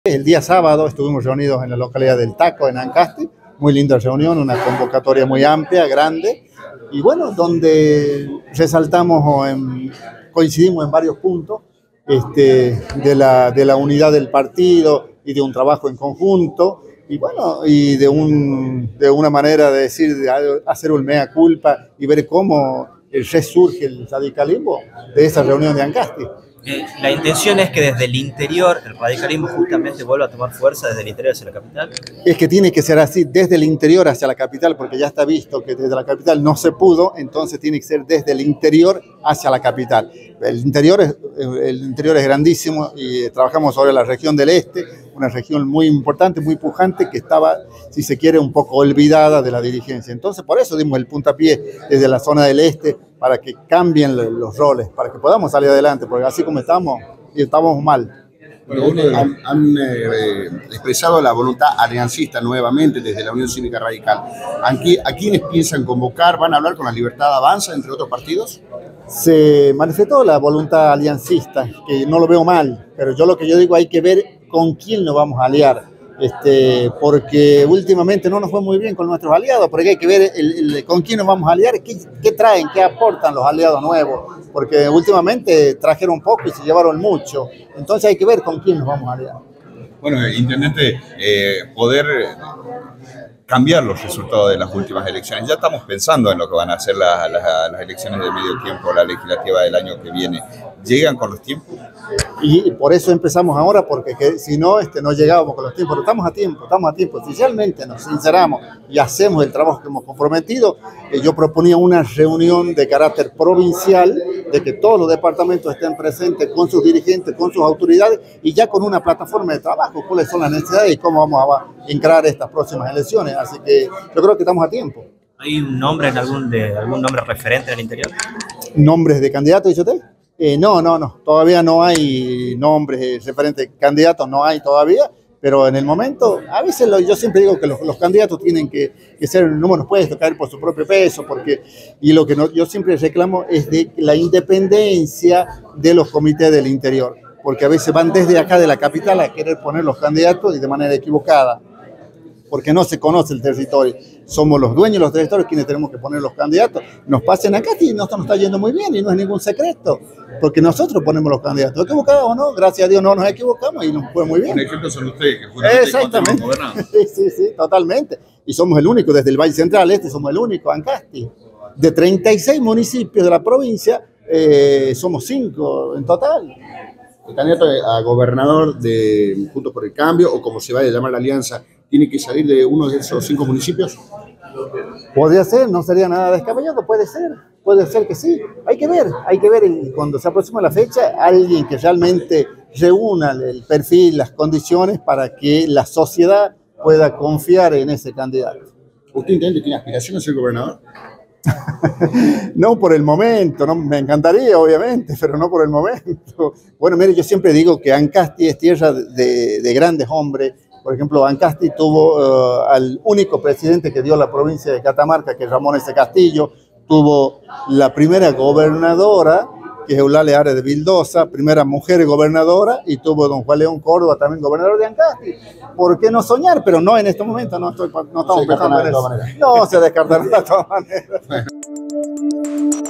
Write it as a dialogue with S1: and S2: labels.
S1: El día sábado estuvimos reunidos en la localidad del Taco, en Ancasti, muy linda reunión, una convocatoria muy amplia, grande, y bueno, donde resaltamos coincidimos en varios puntos de la unidad del partido y de un trabajo en conjunto, y bueno, y de una manera de decir, de hacer un mea culpa y ver cómo resurge el radicalismo de esa reunión de Ancasti.
S2: La intención es que desde el interior el radicalismo justamente vuelva a tomar fuerza desde el interior hacia la capital.
S1: Es que tiene que ser así, desde el interior hacia la capital, porque ya está visto que desde la capital no se pudo, entonces tiene que ser desde el interior hacia la capital. El interior es grandísimo y trabajamos sobre la región del este, una región muy importante, muy pujante, que estaba, si se quiere, un poco olvidada de la dirigencia. Entonces, por eso dimos el puntapié desde la zona del este, para que cambien los roles, para que podamos salir adelante, porque así como estamos mal.
S3: Bueno, han expresado la voluntad aliancista nuevamente desde la Unión Cívica Radical. ¿A quiénes piensan convocar? ¿Van a hablar con la Libertad Avanza, entre otros partidos?
S1: Se manifestó la voluntad aliancista, que no lo veo mal, pero lo que yo digo, hay que ver con quién nos vamos a aliar. Porque últimamente no nos fue muy bien con nuestros aliados, porque hay que ver con quién nos vamos a aliar, qué traen, qué aportan los aliados nuevos, porque últimamente trajeron poco y se llevaron mucho, entonces hay que ver con quién nos vamos a aliar.
S3: Bueno, intendente, poder cambiar los resultados de las últimas elecciones. Ya estamos pensando en lo que van a ser las elecciones de medio tiempo, la legislativa del año que viene. ¿Llegan con los tiempos?
S1: Y por eso empezamos ahora, porque si no, no llegábamos con los tiempos. Pero estamos a tiempo. Si realmente nos sinceramos y hacemos el trabajo que hemos comprometido, yo proponía una reunión de carácter provincial, de que todos los departamentos estén presentes con sus dirigentes, con sus autoridades, y ya con una plataforma de trabajo, cuáles son las necesidades y cómo vamos a encarar estas próximas elecciones. Así que yo creo que estamos a tiempo.
S2: ¿Hay un nombre algún nombre referente en el interior?
S1: ¿Nombres de candidatos, dice usted? No, todavía no hay nombres referentes candidatos, no hay todavía, pero en el momento, a veces yo siempre digo que los candidatos tienen que ser números puestos, caer por su propio peso, y lo que yo siempre reclamo es de la independencia de los comités del interior, porque a veces van desde acá de la capital a querer poner los candidatos y de manera equivocada, porque no se conoce el territorio. Somos los dueños de los territorios quienes tenemos que poner los candidatos. Nos pasen acá y nosotros nos está yendo muy bien y no es ningún secreto, porque nosotros ponemos los candidatos. ¿Equivocados o no? Gracias a Dios no nos equivocamos y nos fue muy bien.
S3: Un ejemplo son ustedes, que justamente
S1: exactamente. Sí, totalmente. Y somos el único, desde el Valle Central somos el único, Ancasti. De 36 municipios de la provincia, somos 5 en total.
S3: El candidato a gobernador de Juntos por el Cambio, o como se vaya a llamar la alianza, ¿tiene que salir de uno de esos 5 municipios?
S1: Podría ser, no sería nada descabellado, puede ser que sí. Hay que ver, y cuando se aproxima la fecha, alguien que realmente reúna el perfil, las condiciones para que la sociedad pueda confiar en ese candidato.
S3: ¿Usted tiene aspiraciones a ser gobernador?
S1: No por el momento, no, me encantaría obviamente, pero no por el momento. Bueno, mire, yo siempre digo que Ancasti es tierra de grandes hombres. Por ejemplo, Ancasti tuvo al único presidente que dio la provincia de Catamarca, que es Ramón S. Castillo, tuvo la primera gobernadora, que es Eulalia Ares de Vildosa, primera mujer gobernadora, y tuvo don Juan León Córdoba, también gobernador de Ancasti. ¿Por qué no soñar? Pero no en este momento, no estamos pensando en eso. No se descartará de todas maneras.